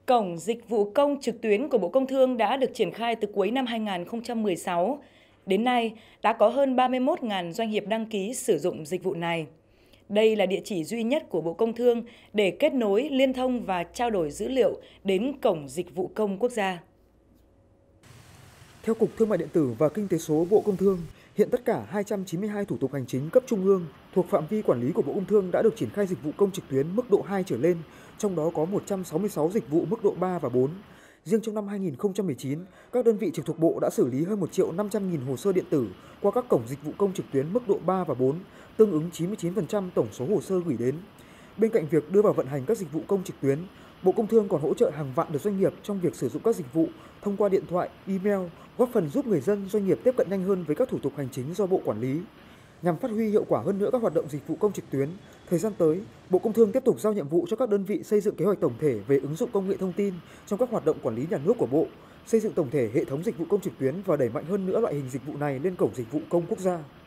Cổng Dịch vụ công trực tuyến của Bộ Công Thương đã được triển khai từ cuối năm 2016. Đến nay, đã có hơn 31.000 doanh nghiệp đăng ký sử dụng dịch vụ này. Đây là địa chỉ duy nhất của Bộ Công Thương để kết nối, liên thông và trao đổi dữ liệu đến Cổng Dịch vụ công quốc gia. Theo Cục Thương mại điện tử và Kinh tế số Bộ Công Thương, hiện tất cả 292 thủ tục hành chính cấp trung ương thuộc phạm vi quản lý của Bộ Công Thương đã được triển khai dịch vụ công trực tuyến mức độ 2 trở lên, trong đó có 166 dịch vụ mức độ 3 và 4. Riêng trong năm 2019, các đơn vị trực thuộc Bộ đã xử lý hơn 1.500.000 hồ sơ điện tử qua các cổng dịch vụ công trực tuyến mức độ 3 và 4, tương ứng 99% tổng số hồ sơ gửi đến. Bên cạnh việc đưa vào vận hành các dịch vụ công trực tuyến, Bộ Công Thương còn hỗ trợ hàng vạn lượt doanh nghiệp trong việc sử dụng các dịch vụ thông qua điện thoại, email, góp phần giúp người dân, doanh nghiệp tiếp cận nhanh hơn với các thủ tục hành chính do Bộ quản lý. Nhằm phát huy hiệu quả hơn nữa các hoạt động dịch vụ công trực tuyến, thời gian tới, Bộ Công Thương tiếp tục giao nhiệm vụ cho các đơn vị xây dựng kế hoạch tổng thể về ứng dụng công nghệ thông tin trong các hoạt động quản lý nhà nước của Bộ, xây dựng tổng thể hệ thống dịch vụ công trực tuyến và đẩy mạnh hơn nữa loại hình dịch vụ này lên cổng dịch vụ công quốc gia.